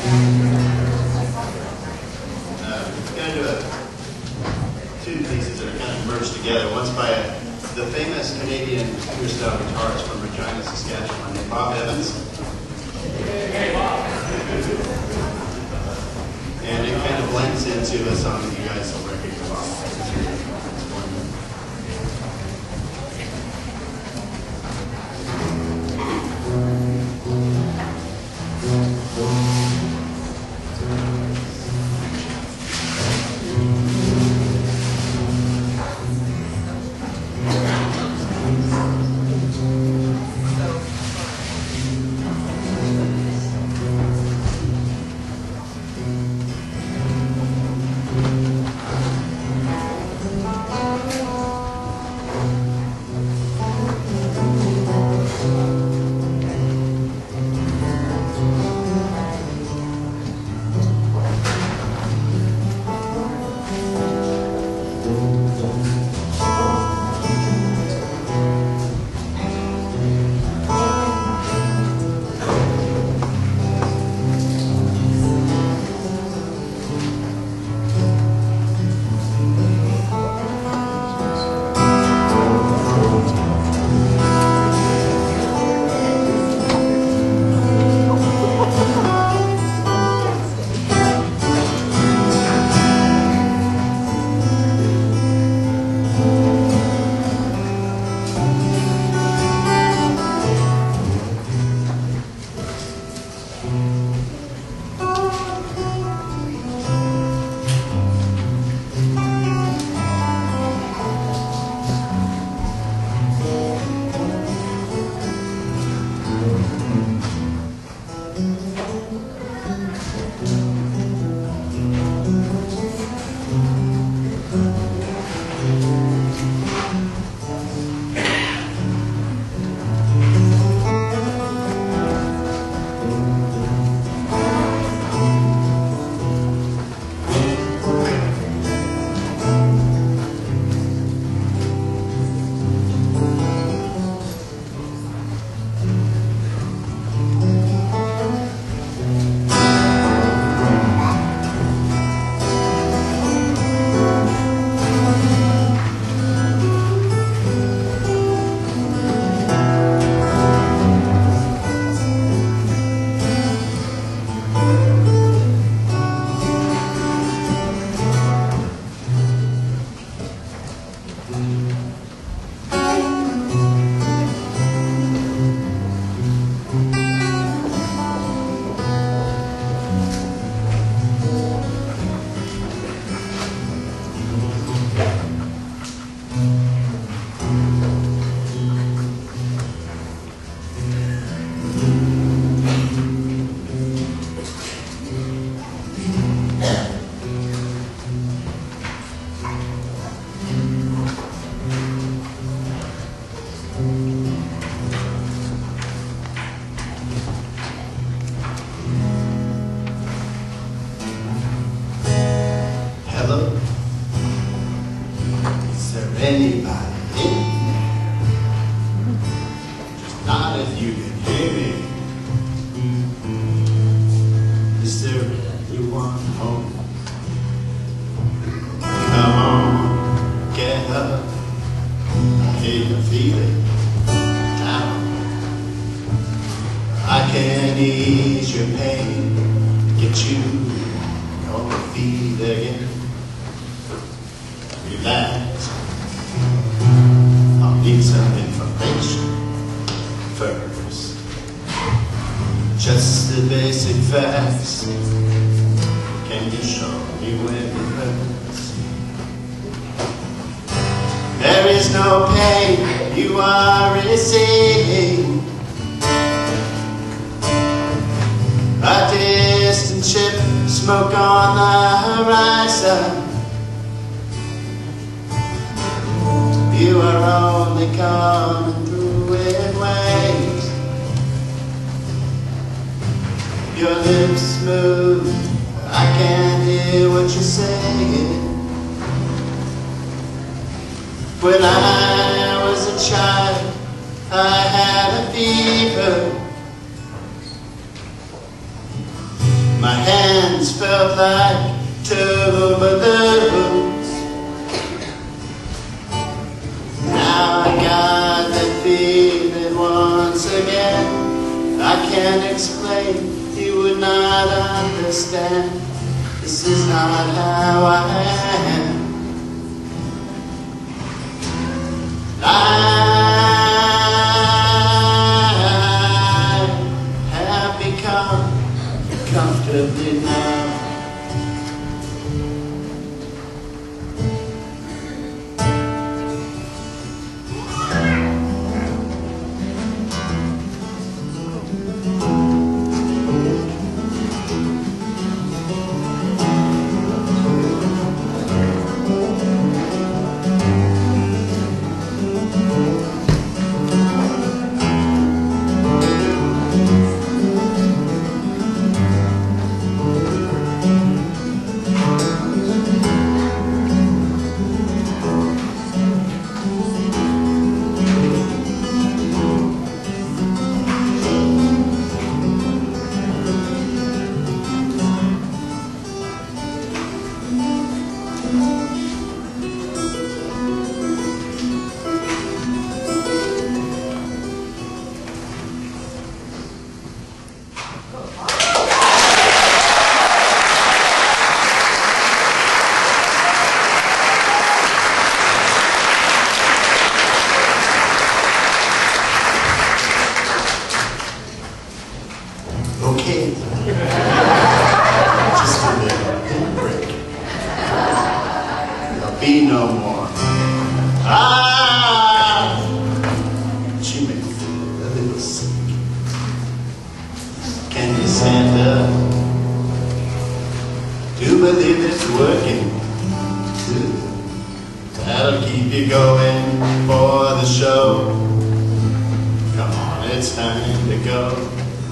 We're going to do two pieces that are kind of merged together. One's by the famous Canadian fingerstyle guitarist from Regina, Saskatchewan, named Bob Evans. Hey, Bob. And it kind of blends into a song that you guys will recognize. Anybody in there? Just not if you can hear me. Is there anyone home? Come on, get up. I hear you feeling down. I can ease your pain, get you on your feet again. Relax. I'll need some information first. Just the basic facts. Can you show me when it hurts? There is no pain you are receiving. A distant ship, smoke on the horizon. You are only coming through in waves. Your lips move, I can't hear what you're saying. When I was a child, I had a fever. My hands felt like two balloons. Now I got that feeling once again. I can't explain, you would not understand. This is not how I am. I have become comfortably numb. Okay. Just a little break. There'll be no more. She makes me feel a little sick. Can you stand up? Do believe it's working. That'll keep you going for the show. Come on, it's time to go.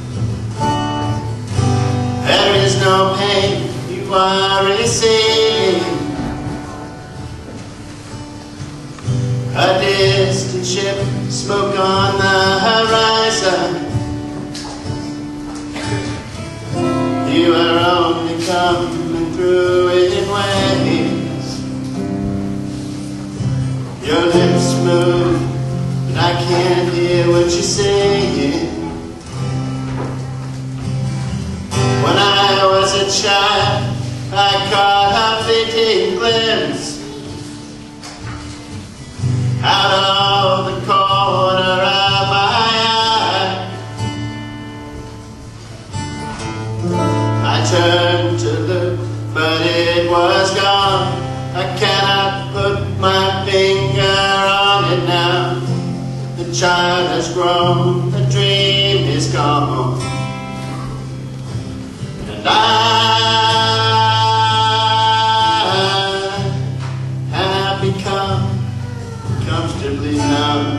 There is no pain you are receiving. A distant ship, smoke on the horizon. You are only coming through in waves. Your lips move, but I can't hear what you're saying. When I was a child, I caught a fleeting glimpse out of the corner of my eye. I turned to look, but it was gone. I cannot put my finger on it now. The child has grown, the dream is gone. And I have become comfortably numb.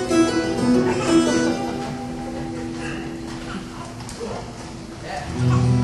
Yeah.